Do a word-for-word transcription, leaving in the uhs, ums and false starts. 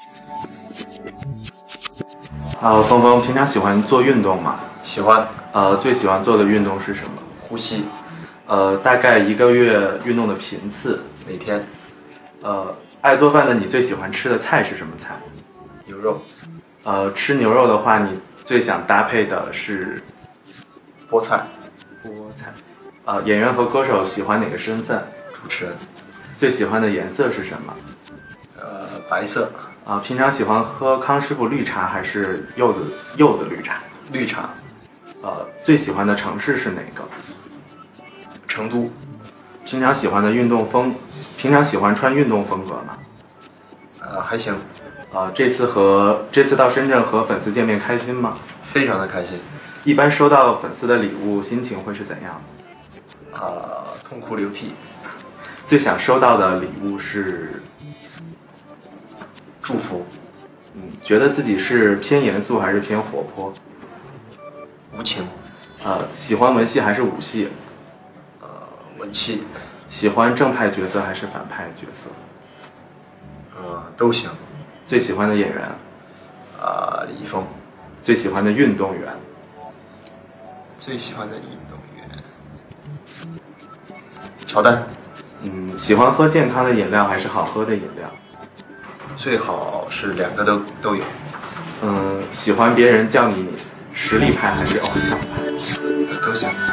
呃，峰峰平常喜欢做运动吗？ 喜欢。 呃，最喜欢做的运动是什么？ 呼吸。 呃，大概一个月运动的频次？ 每天。 呃，爱做饭的你最喜欢吃的菜是什么菜？ 牛肉。 呃，吃牛肉的话，你最想搭配的是？ 菠菜。 菠菜。呃，演员和歌手喜欢哪个身份？ 主持人。 最喜欢的颜色是什么？ 呃，白色。 啊、呃，平常喜欢喝康师傅绿茶还是柚子柚子绿茶？ 绿茶。 呃，最喜欢的城市是哪个？ 成都。 平常喜欢的运动风，平常喜欢穿运动风格吗？ 呃，还行。 呃，这次和这次到深圳和粉丝见面开心吗？ 非常的开心。 一般收到粉丝的礼物，心情会是怎样？ 呃，痛哭流涕。 最想收到的礼物是祝福。 嗯，觉得自己是偏严肃还是偏活泼？ 无情。 呃，喜欢文戏还是武戏？ 呃，文戏。 喜欢正派角色还是反派角色？ 呃，都行。 最喜欢的演员？ 呃，李易峰。 最喜欢的运动员？ 最喜欢的运动员？乔丹。 嗯，喜欢喝健康的饮料还是好喝的饮料？ 最好是两个都都有。 嗯，喜欢别人叫你实力派还是偶像派？ 都行。